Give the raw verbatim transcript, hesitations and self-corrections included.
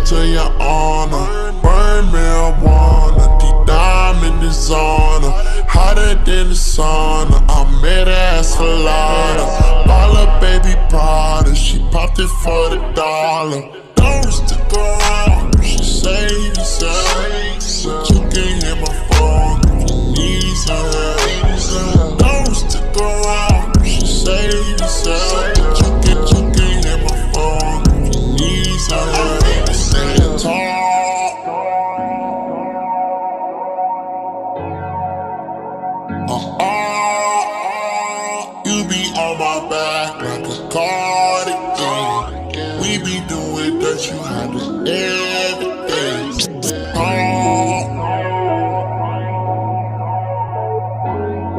to your honor. Burn marijuana, the diamond is on her. Hotter than the sauna, I made her ask for lighter. Baller baby Prada, she popped it for the dollar. Don't stick around, she saved herself. You can hear my phone if you need some help. Don't stick around, she saved herself. You can, you can hear my phone if you need some help. Stand tall. Uh-uh. You be on my back like a cardigan. We be doing that, you had to end.